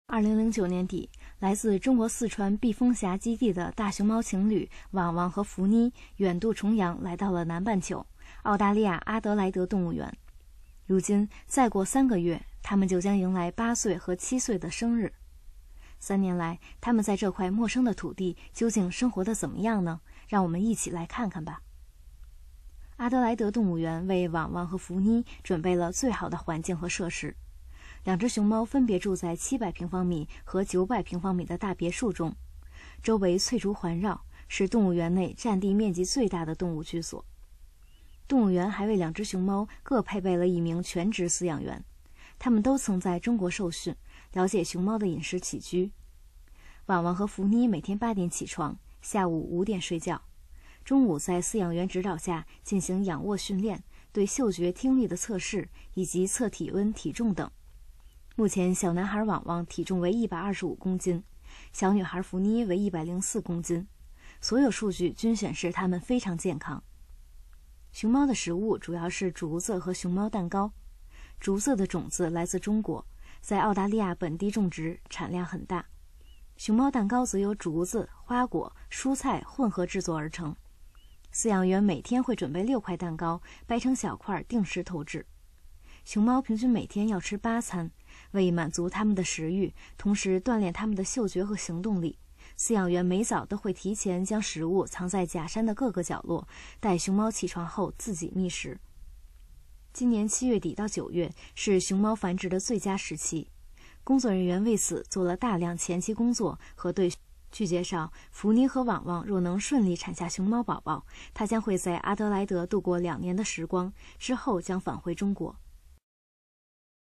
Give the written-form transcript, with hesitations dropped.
2009年底，来自中国四川避风峡基地的大熊猫情侣网网和福妮远渡重洋来到了南半球澳大利亚阿德莱德动物园。如今再过3个月，他们就将迎来8岁和7岁的生日。3年来，他们在这块陌生的土地究竟生活得怎么样呢？让我们一起来看看吧。阿德莱德动物园为网网和福妮准备了最好的环境和设施。2只熊猫分别住在700平方米和900平方米的大别墅中，周围翠竹环绕，是动物园内占地面积最大的动物居所。动物园还为2只熊猫各配备了1名全职饲养员，他们都曾在中国受训，了解熊猫的饮食起居。网网和福妮每天8点起床，下午5点睡觉，中午在饲养员指导下进行仰卧训练，对嗅觉、听力的测试以及测体温、体重等。目前，小男孩网网体重为125公斤，小女孩福妮为104公斤，所有数据均显示它们非常健康。熊猫的食物主要是竹子和熊猫蛋糕。竹子的种子来自中国，在澳大利亚本地种植，产量很大。熊猫蛋糕则由竹子、花果、蔬菜混合制作而成。饲养员每天会准备6块蛋糕，掰成小块，定时投掷。熊猫平均每天要吃8餐，为满足它们的食欲，同时锻炼它们的嗅觉和行动力，饲养员每早都会提前将食物藏在假山的各个角落，待熊猫起床后自己觅食。今年7月底到9月是熊猫繁殖的最佳时期，工作人员为此做了大量前期工作和对。据介绍，福妮和网网若能顺利产下熊猫宝宝，它将会在阿德莱德度过2年的时光，之后将返回中国。